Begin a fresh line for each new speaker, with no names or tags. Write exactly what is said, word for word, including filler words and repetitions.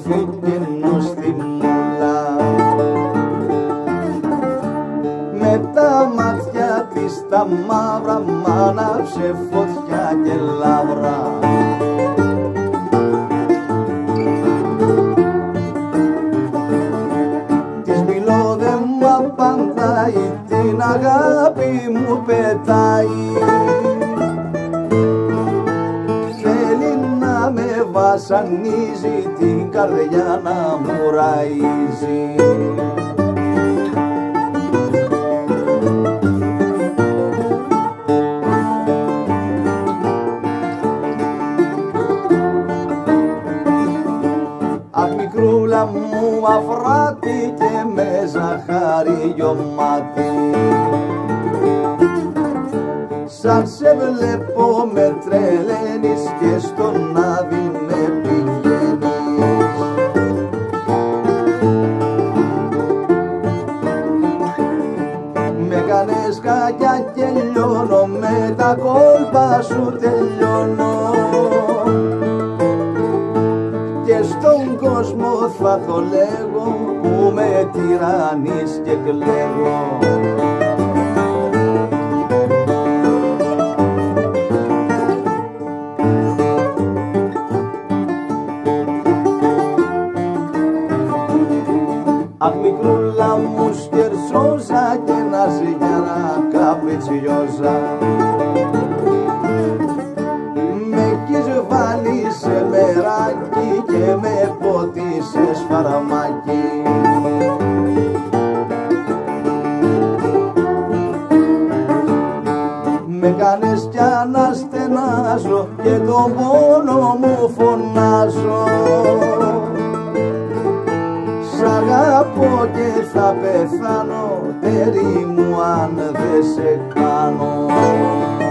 τροφή κοινού στη μούλα. Με τα μάτια της τα μαύρα μ' άναψε φωτιά και λαύρα. Της μιλώ δε μ' απαντάει, την αγάπη μου πετάει. Θέλει να με βασανίζει, την καρδιά να μου ραΐζει. Αχ μικρούλα μου αφράτη και με ζαχάρι γιωμάτι, σαν σε βλέπω με τρελαίνεις και στον άδει με πηγαίνεις. Με κάνες κακιά και λιώνω, με τα κόλπα σου τελειώνω. Και στον κόσμο θα το λέγω που με τυραννείς και κλαίγω. Αχ μικρούλα μου σκερσόζα και να ζυγιάρα καπριτσιόζα, με έχεις βάλει σε μεράκι και με ποτίσες φαραμάκι. Με κάνες κι αναστενάζω και τον πόνο μου φωνάζω. Σ' αγαπώ και θα πεθάνω, τέρι μου αν δεν σε κάνω.